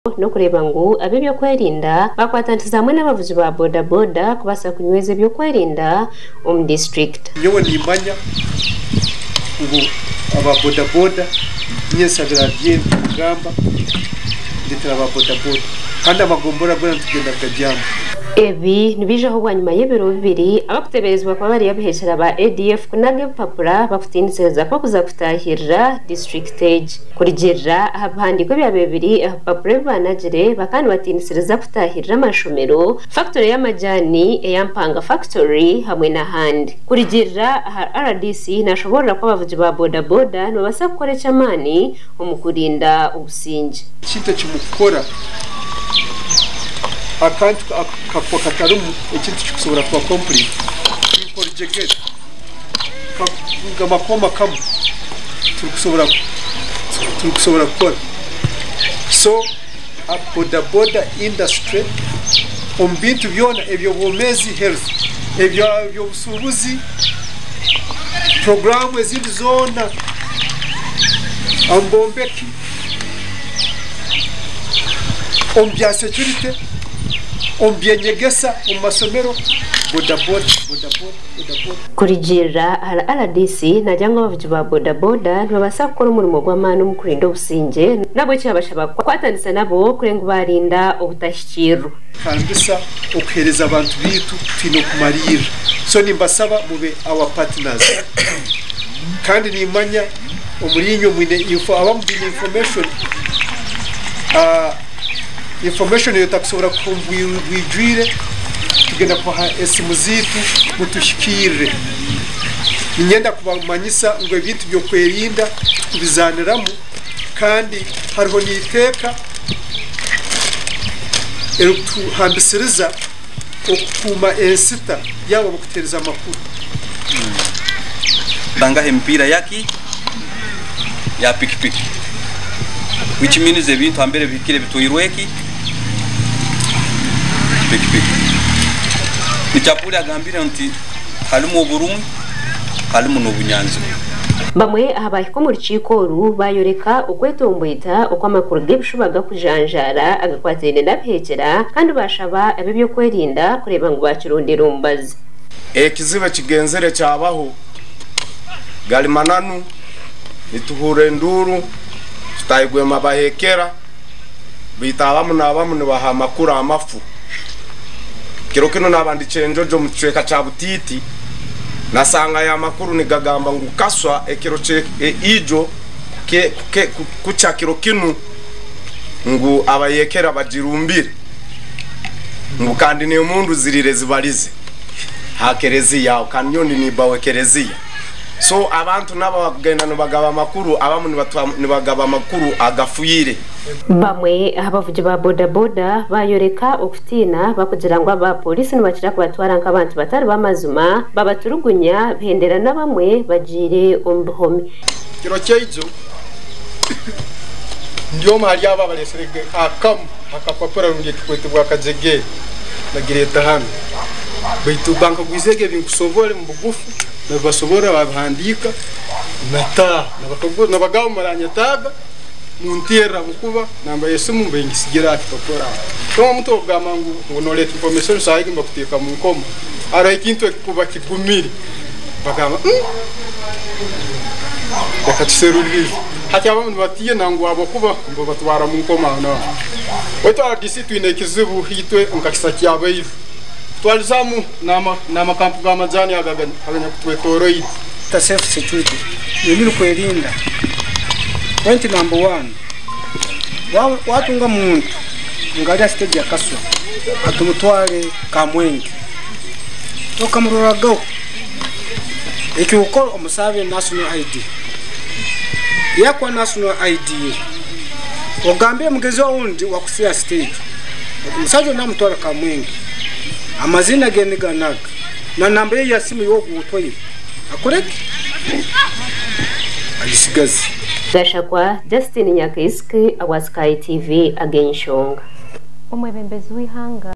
no kureba ngo abe byo kwerinda bakwatantiza hamwe n'abavuzi ba boda boda kubasa kunyweza byo kwerinda district nyewe nimanya ngo aba boda boda nyesa gradient gamba nditira aba boda boda kandi amagombora bwo tugenda kajyamo ebi nibijaho bwanyuma y'ibiro bibiri abakuteberezwa kwa bari yabiheshera ba ADF kunage papura bakutinizeza ko kuza kutahirira district stage kurigirira abandiko bya bibiri papura banagire bakandi batinizeza kutahirira amashomero factory y'amajani eyampanga factory hamwe na hand kurigirira RDC nashobora ko abavuzi ba boda boda no basa gukora cyamani umukurinda ubusinge kintu kimukora akantu kakwa katarumu ikintu cyukusobora kwa complete project ngamakoma kamu tukusobora gukora so boda boda industry bintu byona ebyo bomezi health ebyo busubuzi programu ezindi zona ambombeki bya security ombyenyegesa umasomero boda boda kurigirira RDC najyango bavuji ba boda boda babasa gukora umurimo gw'amana umukurinda ubusinge nabo cyabashaba kwatandisa nabo kurenga barinda ubutashyikiro kandisa okuhereza abantu bitu tino kumarira so nimbasaba mube our partners kandi nimanya umurinyo mwine info abamubine information yotakusobora kumwijwire tugenda kwa esimu zitu mutushikire nyenda kubamanyisa ngo ibintu byo kwerinda kubizaniramo kandi hariho niteka hambisiriza okuma ensita yabo bukutereza amakuru tanga empira yaki ya pikipiki which means ebintu ambere bikire bitoyirweki pikipiki nichapuli agambira nti halimu oburumu halimu n'obunyanzi bamwe abaiko mu rukiko ru bayoreka ukwetomboita uko amakuru gebishubaga kujanjara agakwatene n'abhekera kandi bashaba abe byo kwerinda kureba ngo bakirondera umbazi ekizibe kigenzere cyabaho galimananu nituhure nduru tutayigwe mabahekera bitabamu nabamu nibaha makuru amafu kiro kino nabandi cenjojo muceka ca butiti nasanga ya makuru nigagamba ngukaswa ekiro ce ijo kuca kiro kinu ngu abayekera bajirumbire ngu kandi ni umundu zirire zibalize hakereziya kandi yoni nibawe kereziya so abantu naba bagenda no bagaba makuru abamu ni bagaba makuru agafuyire bamwe abavuji ba boda boda bayoreka okutina bakugira ngo aba polisi nibakira kubatwara nk'abantu batari bamazuma babaturugunya bhendera na bamwe bagire umbuhome kiro cyejo ndio mali aba balesirege akamu akapapura ngiye kwitibwa kajege nagireta hano baitu banka gwizege binkusovore mbugufu nabasobora babhandika nata nabagabo maranyataga muntera mukuba namba yesumu mbengisigira akipapura kama mtu ogamangu ngonoleta information saigi mbakuteka mu nkoma ara ikintu ekuba kigumiri bagamba bakatiserulira hati abamu batiye nangu abakuba mbo batwara mu nkoma na wetu RDC twine kizibu hitwe nkakisa kyabayi twalizamu nama kampu ga majani aganya kutwetoroyi ta self security yimiri kwerinda point number 1 watunga muntu ngali stage ya kaswa atumutware kamwenge tokamuroragaho ekiuko omusabe national ID yakwa national ID ogambe mugezi wundi wakusia stage umusaje namutwara kamwenge amazina geniganaga na namba ye ya simu yo gutwaye akoreke alisigazi gashakwa Justin Nyakaiske awa Sky TV agenshonga umwebembezi w'ihanga